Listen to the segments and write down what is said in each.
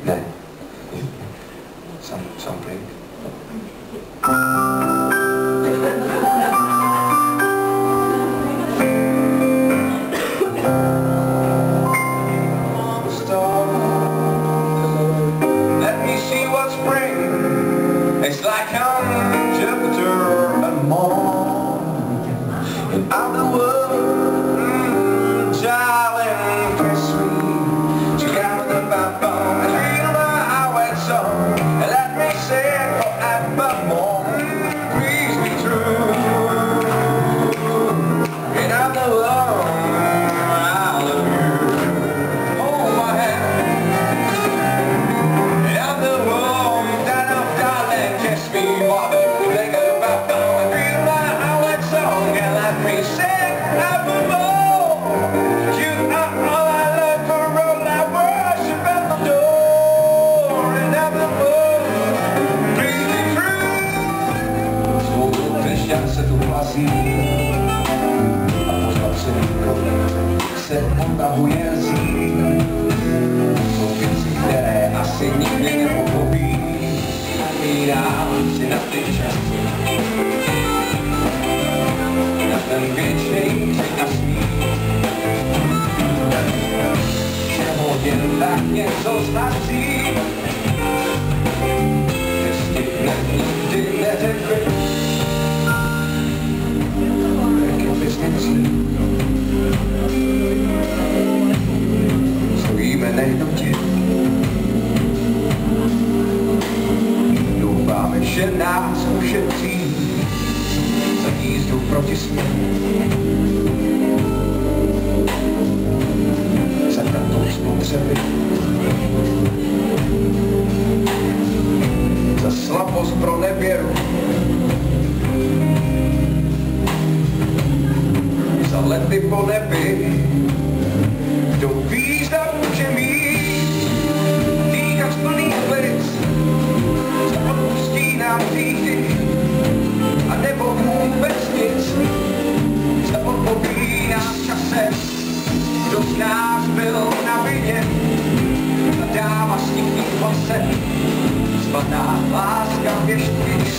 Ne. Something. Let me see what spring is like on Jupiter and Mars. And I'm the world, darling, kiss me. She got the backbone and feel my highway song. And let me sing forevermore. Please be true. And I'm the world, I love you. Hold my hand. And I'm the world, darling, kiss me. While you think about going and feel my highway song. And let me sing forevermore. You are all I love for all I worship at the door. And I'm the world, please be true. Svou křesťan se tu hlasí a pořád se se otahuje zí. Jsou věci, které asi nikdy nepochopí. Vzpomínám si na ty časy, na ten věčný křik a smích. Čeho jen tak něco zmrazí, že stihne nikdy neřekli. Stojíme nejednotě, doufáme, že nás ušetří za jízdu proti směru, za tato spotřeby, za slabost pro nevěru, za lety po nebi, kdo ví, zda může mít dýchač plný plic, zda odpustí nám hříchy, a nebo vůbec nic, zda odpoví nám časem, kdo z nás byl na vině, a dává s nikým hlasem, zvaná láska věštkyně.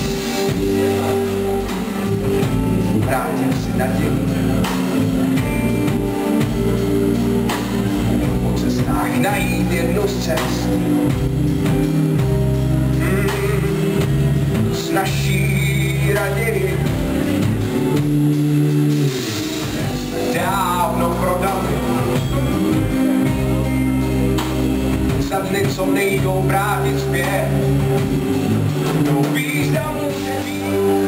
Vrátím si naději po cestách najít jednu z cest s naší raději dávno prodali za dny, co nejdou vrátit zpět. Kdo ví, zda může být